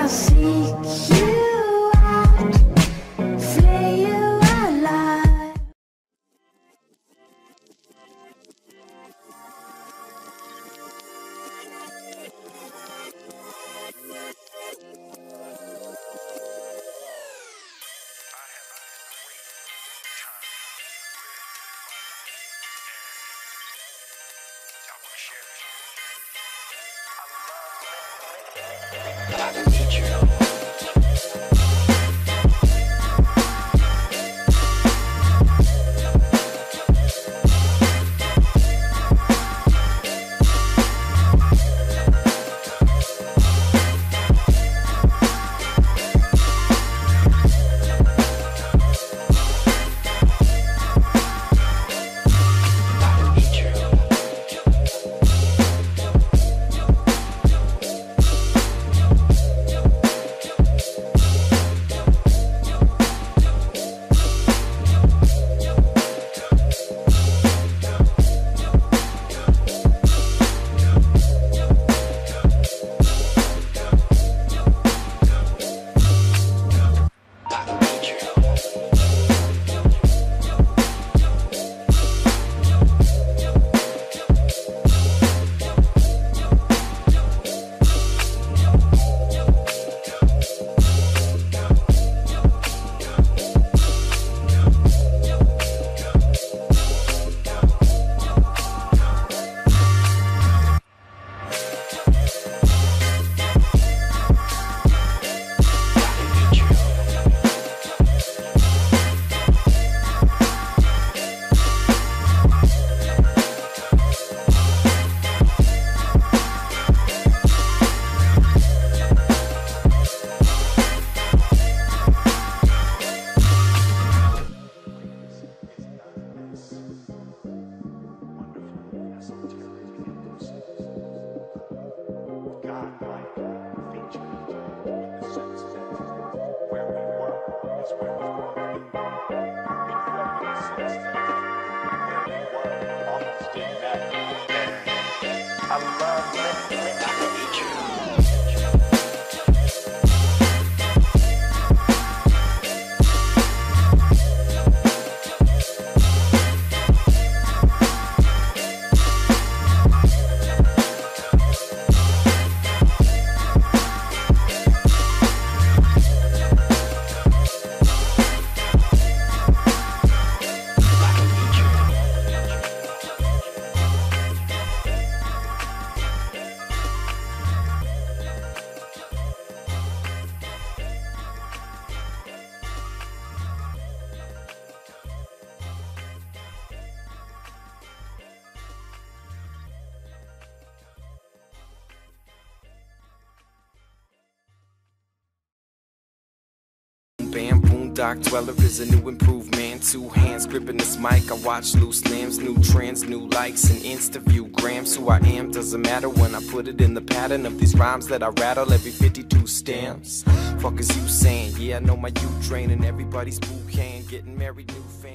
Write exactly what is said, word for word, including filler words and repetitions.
I'll seek you out, flay you alive. I need you. Bam, boondock dweller is a new improved man. Two hands gripping this mic. I watch loose limbs, new trends, new likes, and Insta view grams. Who I am doesn't matter when I put it in the pattern of these rhymes that I rattle every fifty-two stems. Fuck is you saying? Yeah, I know my youth draining everybody's boot can, getting married, new fans.